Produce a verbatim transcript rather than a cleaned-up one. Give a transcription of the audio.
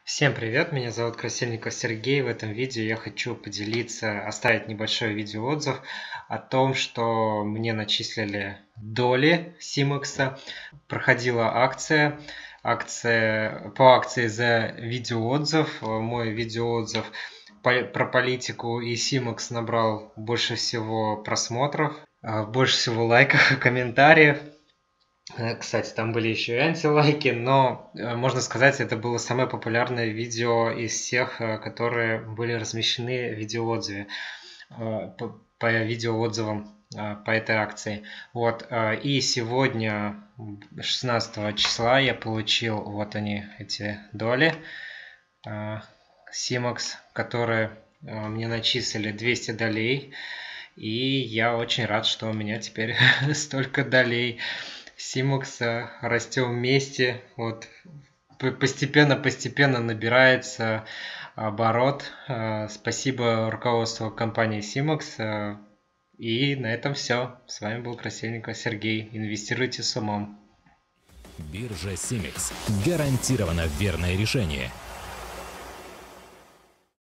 Всем привет, меня зовут Красильников Сергей. В этом видео я хочу поделиться, оставить небольшой видеоотзыв о том, что мне начислили доли Симекса. Проходила акция, акция по акции за видеоотзыв. Мой видеоотзыв по- про политику и Симекс набрал больше всего просмотров, а, больше всего лайков и комментариев. Э, Кстати, там были еще и антилайки, но э, можно сказать, это было самое популярное видео из всех, э, которые были размещены в видеоотзыве, э, по, по видеоотзывам э, по этой акции. Вот, э, и сегодня, шестнадцатого числа, я получил, вот они, эти доли, э, Симекс, которые э, мне начислили двести долей, и я очень рад, что у меня теперь столько долей. Симекс, растем вместе, вот постепенно-постепенно набирается оборот. Э, Спасибо руководству компании Симекс. э, И на этом все. С вами был Красильников Сергей. Инвестируйте с умом. Биржа Симекс. Гарантированно верное решение.